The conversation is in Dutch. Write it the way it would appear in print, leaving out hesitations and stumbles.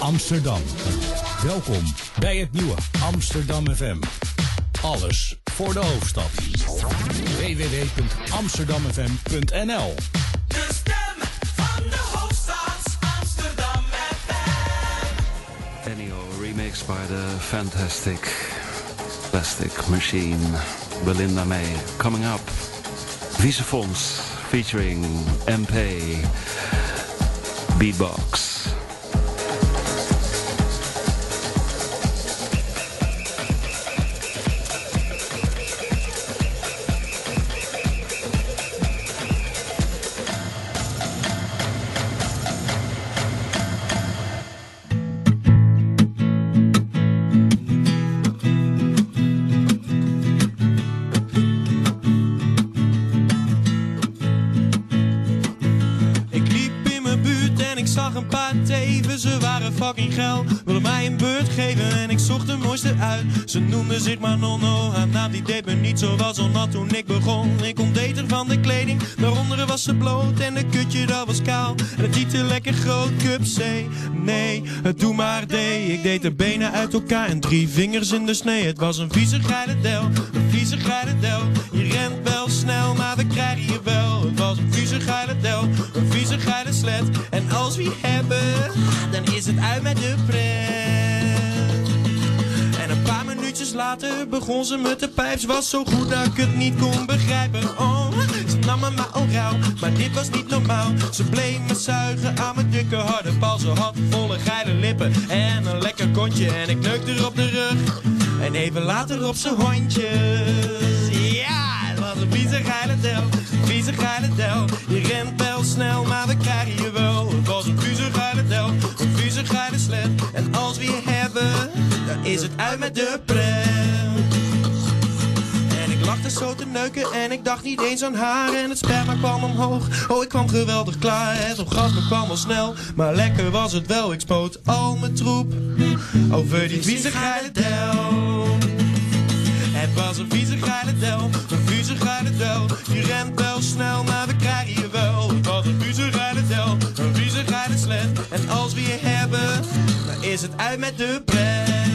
Amsterdam. Welkom bij het nieuwe Amsterdam FM. Alles voor de hoofdstad. www.amsterdamfm.nl. De stem van de hoofdstad Amsterdam FM. Ennio, remixed by the fantastic Plastic Machine. Belinda May, coming up. Visafons featuring MP. Beatbox. Ze waren fucking geil, wilden mij een beurt geven en ik zocht de mooiste uit. Ze noemde zich maar Nonno, haar naam die deed me niet zo was al nat toen ik begon. Ik ontdeed er van de kleding, daaronder was ze bloot en de kutje dat was kaal. En het titel lekker groot, cup C, nee, het doe maar D. Ik deed de benen uit elkaar en 3 vingers in de snee. Het was een vieze geile del, een vieze geile del. Je rent wel snel, maar we krijgen je wel. Het was een vieze geile del, een vieze geile slet. En als we hebben, dan is het uit met de pret. En een paar minuutjes later begon ze met de pijp. Ze was zo goed dat ik het niet kon begrijpen. Oh, ze nam me maar oraal, maar dit was niet normaal. Ze bleef me zuigen aan mijn dikke harde bal. Ze had volle geile lippen en een lekker kontje. En ik neukte er op de rug en even later op zijn hondjes. Ja, het was een vieze geile del, vieze geile del. Je rent wel snel, maar we krijgen je wel. Het was een vieze geile del, een vieze geile sled. En als we je hebben, dan is het uit met de pret. En ik lag er zo te neuken en ik dacht niet eens aan haar. En het sperma kwam omhoog, oh ik kwam geweldig klaar. En zo'n gasme kwam al snel, maar lekker was het wel. Ik spoot al mijn troep over die vieze geile del. Het was een vieze geile del, een vieze geile del. Je rent wel snel, maar we krijgen je wel. Het was een vieze geile del, een vieze geile sled. En als we je hebben, dan is het uit met de pret.